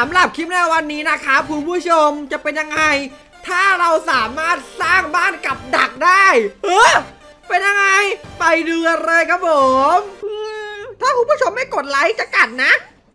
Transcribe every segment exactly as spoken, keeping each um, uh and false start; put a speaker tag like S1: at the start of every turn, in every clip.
S1: ำหรับคลิปในวันนี้นะครับคุณผู้ชมจะเป็นยังไงถ้าเราสามารถสร้างบ้านกับดักได้เออเป็นยังไงไปดูกันเลยครับผมถ้าคุณผู้ชมไม่กดไลค์จะกัดนะ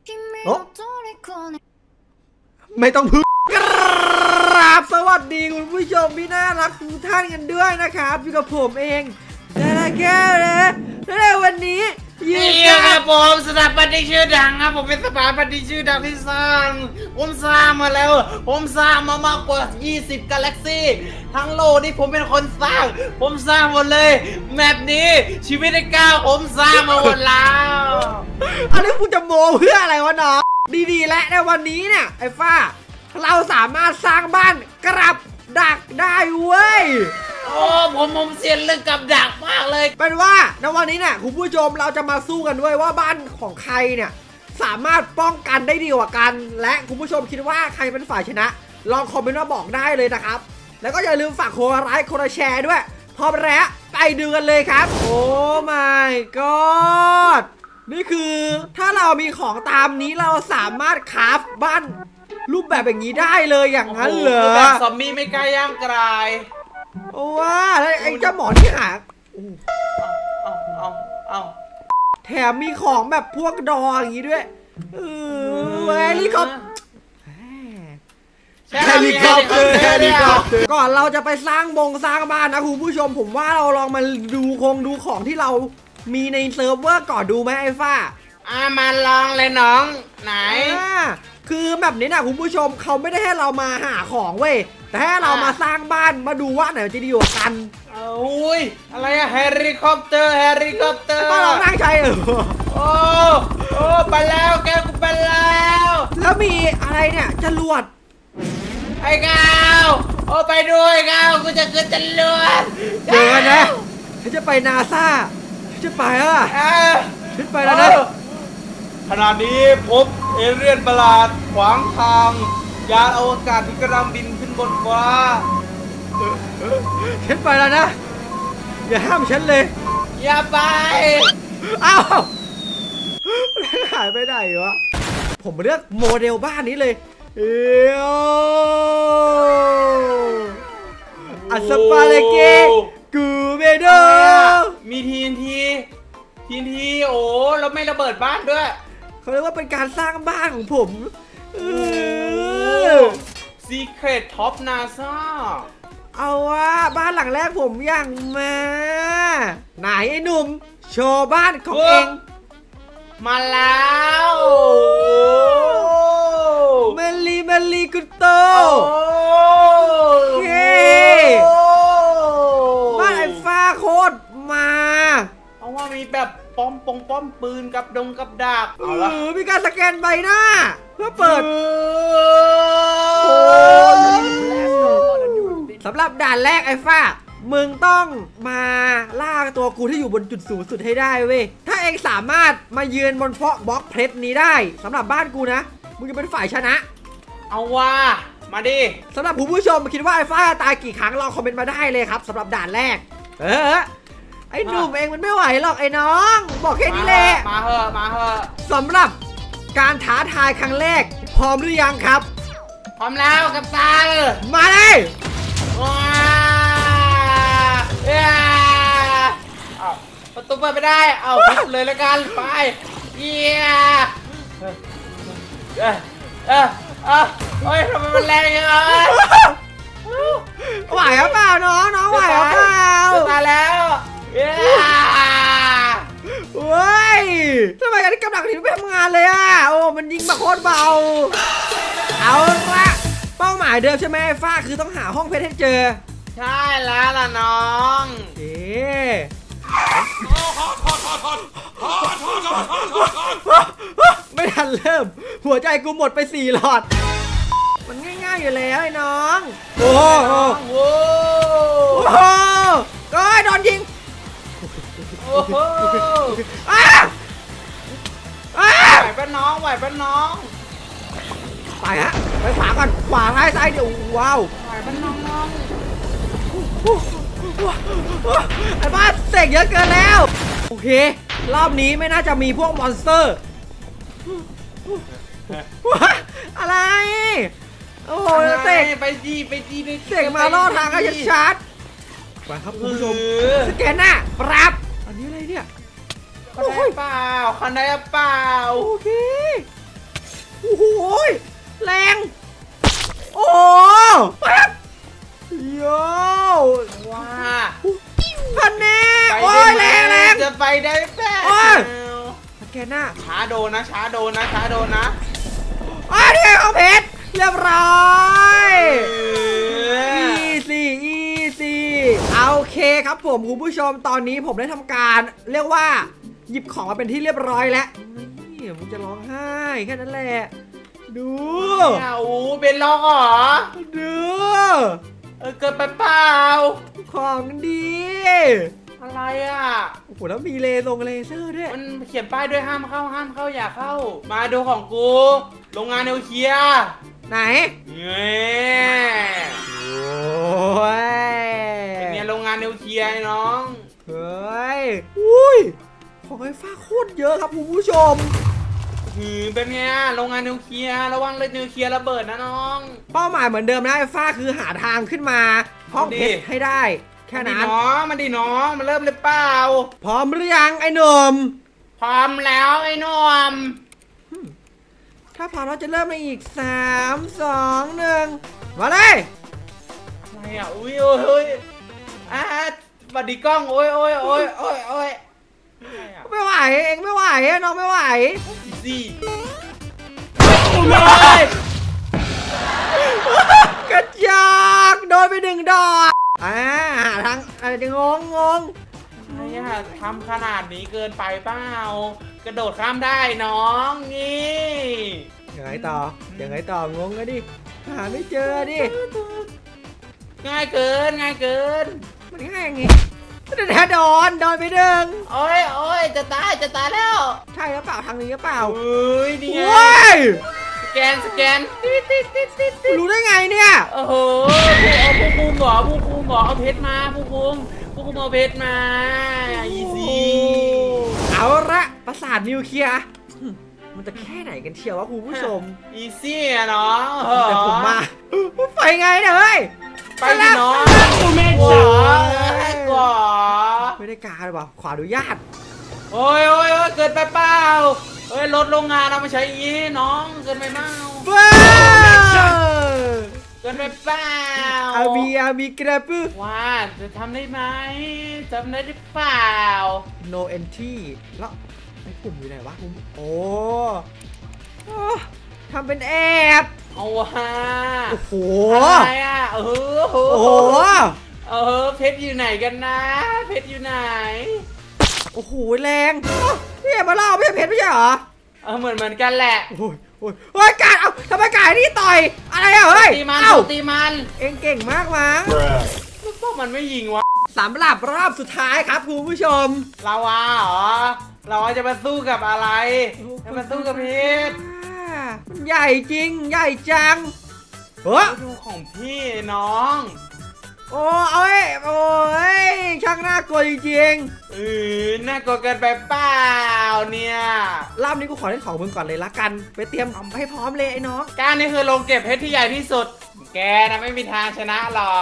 S1: ไม่ต้องพึ่งกราบสวัสดีคุณผู้ชมที่น่ารักทุกท่านกันด้วยนะครับอยู่กับผมเองแต่แค่เลยในวันนี้
S2: ยืนครับผมสถาปนิกชื่อดังครับผมเป็นสถาปนิกชื่อดังที่สร้างผมสร้างมาแล้วผมสร้างมามากกว่ายี่สิบกาแล็กซี่ทั้งโลกนี่ผมเป็นคนสร้างผมสร้างหมดเลยแมปนี้ชีวิตในก้าวผมสร้างมาหมดแล้ว
S1: อันนี้คุณจะโมเพื่ออะไรวะน้องดีๆและในวันนี้เนี่ยไอ้ฟ้าเราสามารถสร้างบ้านกรับดักได้เว้ย
S2: โอ้ผมผมเสียนเรื่องกับดักมากเลย
S1: เป็นว่าในวันนี้เนี่ยคุณผู้ชมเราจะมาสู้กันด้วยว่าบ้านของใครเนี่ยสามารถป้องกันได้ดีกว่ากันและคุณผู้ชมคิดว่าใครเป็นฝ่ายชนะลองคอมเมนต์มาบอกได้เลยนะครับแล้วก็อย่าลืมฝากโค้ดไลค์โค้ดแชร์ด้วยพร้อมแล้วไปดูกันเลยครับโอ้ my god นี่คือถ้าเรามีของตามนี้เราสามารถคราฟบ้านรูปแบบอย่างนี้ได้เลยอย่างนั้นเหรอ
S2: แบบซอมบี้ไม่กล้าย่างกลาย
S1: โอ้ว่าแล้วไอ้เจ้าหมอที่หา
S2: เอาเอาเอา
S1: แถมมีของแบบพวกดออย่างนี้ด้วยเออเฮลิคอปเฮลิคอปเตอร์เฮลิคอปเตอร์ก่อนเราจะไปสร้างบงสร้างบ้านนะคุณผู้ชมผมว่าเราลองมาดูคงดูของที่เรามีในเซิร์ฟเวอร์ก่อนดูไหมไอ้ฟ้า
S2: อ่ามาลองเลยน้องไหน
S1: คือแบบนี้นะคุณผู้ชมเขาไม่ได้ให้เรามาหาของเว้ยแต่ให้เรามาสร้างบ้านมาดูว่าไหนจะดีกว่ากัน
S2: โอ้ยอะไรอะเฮลิคอปเตอร์เฮลิคอปเตอร์
S1: ก็ลองนั่งใช้เออ
S2: โอ้โอ้ไปแล้วแกกูไปแล้ว
S1: แล้วมีอะไรเนี่ยจรวด
S2: ไอ้ก้าวโอ้ไปด้วยก้าวกูจะขึ้นจรวด
S1: เดี๋ยวนะฉันจะไปนาซาฉันจะไปอ่ะฉันไปแล้วนะ
S2: ขณะนี้พบเอเลี่ยนประหลาดขวางทางยานอวกาศที่กำลังบินขึ้นบนฟ้า
S1: ฉันไปแล้วนะอย่าห้ามฉันเลย
S2: อย่าไป
S1: อ้าวหายไปไหนวะผมเลือกโมเดลบ้านนี้เลยเอโออัสปาเลเกกูเบโด
S2: มีทีนทีทีนทีโอ้เราไม่ระเบิดบ้านด้วย
S1: เขาเรียกว่าเป็นการสร้างบ้านของผม
S2: Secret Top NASA
S1: เอาว่าบ้านหลังแรกผมอย่างมาไหนไอ้หนุ่มโชว์บ้านของเอง
S2: มาแล้ว
S1: เมลีเมลีกุโตเฮ้บ้านไอ้ฟ้าโคตรมา
S2: เอาว่ามีแบบป้อมปงป้อมปืนกับดงกับดาบ
S1: เอาละมีการสแกนใบหน้าเพื่อเปิดสำหรับด่านแรกไอ้ฟ้ามึงต้องมาล่าตัวกูที่อยู่บนจุดสูงสุดให้ได้เว้ยถ้าเองสามารถมายืนบนเพาะบล็อกเพชรนี้ได้สำหรับบ้านกูนะมึงจะเป็นฝ่ายชนะ
S2: เอาว่ามาดิ
S1: สำหรับผู้ผู้ชมคิดว่าไอ้ฟ้าตายกี่ครั้งลองคอมเมนต์มาได้เลยครับสำหรับด่านแรกเออไอ้หนุ่มเองมันไม่ไหวหรอกไอ้น้องบอกแค่นี้แหละ
S2: มาเหอะมาเหอะ
S1: สำหรับการท้าทายครั้งแรกพร้อมหรือยังครับ
S2: พร้อมแล้วกัปตัน
S1: มาเลย
S2: ว้าเอาประตูเปิดไม่ได้เอาเลยละกันไปเยี่ยเออเออเออโอ้ยทำไมมันแรงอย่างนี้
S1: ไหวหรือเปล่าน้องน้องไหวหรือเปล่า
S2: ตายแล้ว
S1: เว้ยทำไมกันที่กำลังถึงไม่ทำงานเลยอ่ะโอ้มันยิงมาโคตรเบาเอาละเป้าหมายเดิมใช่ไหมฟ้าคือต้องหาห้องเพชรให้เจอ
S2: ใช่แล้วล่ะน้อง
S1: เอ๊ไม่ทันเริ่มหัวใจกูหมดไปสี่หลอดมันง่ายๆอยู่แล้วไอ้น้องโอ้โหโอ้โหก็โดนยิง
S2: โอ้โห
S1: อ้า
S2: ไหวเป็นน้องไหวเป็นน้อง
S1: ไปฮะไปขวาก่อนขวาซ้ายซ้ายเดี๋ยวว้าว
S2: ไหวเป็นน้องน้อง
S1: ไอ้บ้าเสกเยอะเกินแล้วโอเครอบนี้ไม่น่าจะมีพวกมอนสเตอร์อะไรโอ้โหเสก
S2: ไปดีไปดีไป
S1: เสกมาล่อทางก็จะชาร์จไปครับคุณผู้ชมสแกนหน้าปรับอันนี้อะไรเนี่ย
S2: คันได้เปล่าคันได้เปล่า
S1: โอเคโอ้โหแรงโอ้ปั๊บโย่
S2: ว้า
S1: พันแน่โอ้ยแรงแรง
S2: จะไปได้แป๊บ
S1: สแกนหน้า
S2: ช้าโดนนะช้าโดนนะช้าโดนนะ
S1: อ๋อนี่ไงเอาเพชรเรียบร้อยอีซี่อีซี่เอาโอเคครับผมคุณผู้ชมตอนนี้ผมได้ทำการเรียกว่าหยิบของมาเป็นที่เรียบร้อยแล้วนี่มึงจะร้องไห้แค่นั้นแหละดู
S2: อ้าวเป็นล็อกเหรอ
S1: ดู
S2: เออเกินไปเปล่า
S1: ของดี
S2: อะไรอ่ะ
S1: โอ้โหแล้วมีเลเซอร์เลเซอร์ด้วย
S2: มันเขียนป้ายด้วยห้ามเข้าห้ามเข้าอย่าเข้า มาดูของกูโรงงานนิวเคลียร์
S1: ไหน
S2: เงี้
S1: โอ้ย
S2: เป็นไงโรงงานนิวเคลียร์ไอ้น้อง
S1: เฮ้ยอุ้ยของไฟฟ้าโคตรเยอะครับคุณผู้ชม
S2: หือเป็นไงโรงงานนิวเคลียร์ระวังเลยนิวเคลียร์ระเบิดนะน้อง
S1: เป้าหมายเหมือนเดิมนะไอ้ฟ้าคือหาทางขึ้นมาห้องเพชรให้ได้แค่นั้น
S2: มัน้องมันดีน้องมันเริ่มเลยเปล่า
S1: พร้อมหรือยังไอ้หนุ่ม
S2: พร้อมแล้วไอ้หนุ่ม
S1: ถ้าพร้อมเราจะเริ่มในอีกสามสองหนึ่งมาเลย
S2: อะไรอ่ะอุ้ยโอ้ยโอ้ยอ่ะบัดดีกล้องโอ้ยโอ้ยโอ้ยโอ้ยโอ้ย
S1: ไม่ไหวเองไม่ไหวอะน้องไม่ไหว
S2: อีซี่
S1: เลยกระจอกโดนไปหนึ่งดอกอ่าหาทางอะไรจะงงงง
S2: อะไรอ่ะทำขนาดนี้เกินไปเปล่ากระโดดข้ามได้น้องนี่
S1: ยังไงต่อยังไงต่องงอะดิหาไม่เจอดิ
S2: ง่ายเกินง่ายเกิน
S1: มันง่ายยังไงแต่โดนโดนไปหนึ่ง
S2: โอ้ยโอ้ยจะตายจะตายแล้ว
S1: ใช่หรือเปล่าทางนี้หรือเปล่า
S2: เอ้ยนี่ไง
S1: โอ้ย
S2: สแกนสแกนติดติดติดติดติด
S1: รู้ได้ไงเนี่ย
S2: โอ้โหเอาผู้คุมเหรอผู้คุมเหรอเอาเพชรมาผู้คุมผู้คุมเอาเพชรมาอีซี่
S1: เอาละประสาทนิวเคลียร์มันจะแค่ไหนกันเชียววะคุณผู้ชม
S2: อีซี่อะน้อง
S1: แต่ผมมาไปไงเนี่ยเฮ้ย
S2: ไปดิน้อง
S1: กูไม่
S2: โอ้
S1: จ๋าย
S2: ก่อ
S1: ไม่ได้การหรือเปล่าขออนุญาต
S2: โอ้ยโอ้ยโอ้ยเกินไปเปล่าเฮ้ยรถโรงงานเอามาใช้อีน้องเกินไปเปล่า
S1: เบ้อ
S2: เกินไปเปล่า
S1: อาบีอาบีกระปื้อ
S2: ว่าจะทำได้ไหมทำได้หรือเปล่า
S1: no entry แล้วไอ้ปุ่มอยู่ไหนวะคุณโอ้โอ้ทำเป็นแอบ
S2: เอาว่ะ
S1: โอ้โห
S2: อะไรอ่ะเออ
S1: โอ้โห
S2: เออเพชรอยู่ไหนกันนะ เพชรอยู่ไหน
S1: โอ้โหแรงพี่เอ็มมาเล่าไม่ใช่เพชรไม่ใช่เหรอ
S2: เออเหมือนเหมือนกันแหละ
S1: โอ้ยโอ้ยโอ้ยกาดเอาทำไมกาดนี่ต่อยอะไรอ่ะเฮ้ย
S2: ตีมัน
S1: เอ้า
S2: ตีมัน
S1: เอ็งเก่งมากมั้ง
S2: พวกมันไม่ยิงวะ
S1: สำหรับรอบสุดท้ายครับคุณผู้ชม
S2: ลาวาเหรอเราจะมาสู้กับอะไรจะมาสู้กับเพชร
S1: อ่ามันใหญ่จริงใหญ่จังเฮ้ย
S2: ดูของพี่น้อง
S1: โอ้เอ้ยโอ้ยช่างน่ากลัวจริง
S2: เออน่ากลัวเกินไปเปล่าเนี่ย
S1: ๆรอบนี้กูขอเล่นของมึงก่อนเลยละกัน ไปเตรียมให้พร้อมเลยไอ้น้อง
S2: การนี่คือโรงเก็บเพชรที่ใหญ่ที่สุด แกนะไม่มีทางชนะหรอก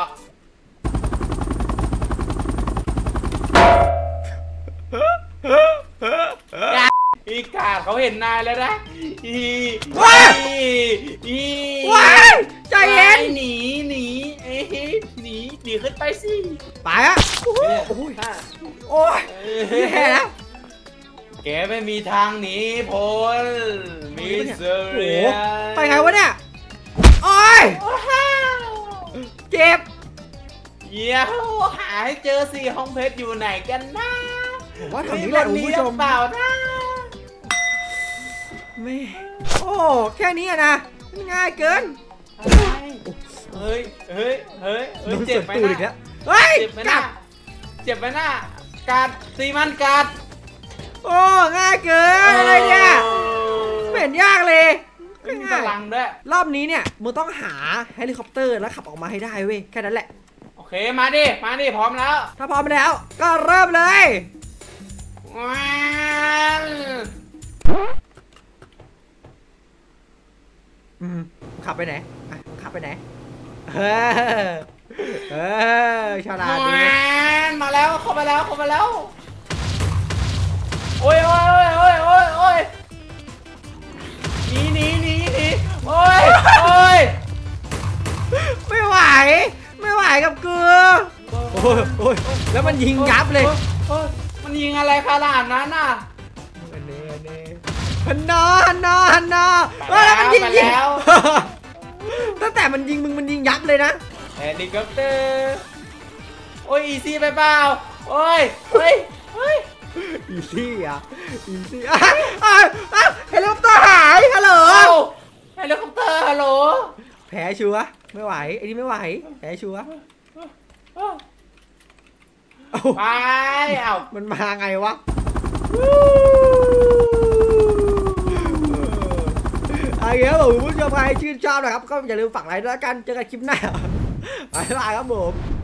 S2: อีกาดเขาเห็นนายแล้วนะอี
S1: ว้า
S2: อีอี
S1: ว้ายใจเย็น
S2: หนีหนีเอ้ยหนีหนีขึ้นไปสิ
S1: ไปอะโอ้โหโอ้ยโอ้ยแย่แล้ว
S2: แกไม่มีทางหนีพ้นมิสเตอ
S1: โอ้
S2: ร์
S1: โหไปไงวะเนี่ยโอ้ยเจ็บ
S2: เดี๋ยวหาให้เจอสิห้องเพชรอยู่ไหนกันนะ
S1: ผมว่าทางนี้แหละคุณผู้ชม
S2: เปล่านะ
S1: ไม่โอ้แค่นี้อะนะมันง่ายเกิน
S2: อะไรเฮ้ยเฮ้ยเฮ้ยเฮ้ยเจ็บไหม
S1: โดนสวนตูดอีก
S2: นะ
S1: แล้วเฮ้ย
S2: เจ็บไหม
S1: กั
S2: นะ
S1: ด
S2: เจ็บไหมนะกัดตีมันกัด
S1: โอ้ง่ายเกินอะไรเนี่ยไม่เห็นยากเลย
S2: ไม่มีพลังด้วย
S1: รอบนี้เนี่ยมึงต้องหาเฮลิคอปเตอร์แล้วขับออกมาให้ได้เว้ยแค่นั้นแหละ
S2: โอเคมาดิมาดิพร้อมแล้ว
S1: ถ้าพร้อมแล้วก็เริ่มเลย
S2: ว้าว
S1: อืมขับไปไหนอ่ะขับไปไหนเออเออฉลาดดี
S2: แมนมาแล้วเข้ามาแล้วเข้ามาแล้วโอ้ยโอ้ยโอ้ยโอ้ยโอ้ยโอ้ยหนีหนีหนีหนีโอ้ยโอ้ย
S1: ไม่ไหวไม่ไหวกับเกลือโอ้ยโอ้ยแล้วมันยิงยับเลย
S2: โอ้ยมันยิงอะไรขนาดนั้นน่ะ
S1: อันนี้อันนี้ฮันนาฮันนาฮันนาเฮ้ยแล้วมันยิง
S2: ไป
S1: ยิง
S2: แล้ว
S1: ตั้งแต่มันยิงมึงมันยิงยับเลยนะ
S2: เฮลิคอปเตอร์โอ้ยอีซี่ไปเปล่าโอ้ยเฮ้ยเฮ้ย
S1: อีซี่อ่ะอีซี่อ่ะอ่ะอ่ะเฮลิคอปเตอร์หายฮัลโหล
S2: เอ้าเฮลิคอปเตอร์ฮัลโหล
S1: แพ้ชัวร์ไม่ไหวไอ้นี่ไม่ไหวแพ้ชัวร์เอ้า
S2: ไปเอ้า
S1: มันมาไงวะโอเคครับผมคุณผู้ชมใครชื่นชอบนะครับก็อย่าลืมฝากไลค์ด้วยกันเจอกันคลิปหน้าบ๊ายบายครับผม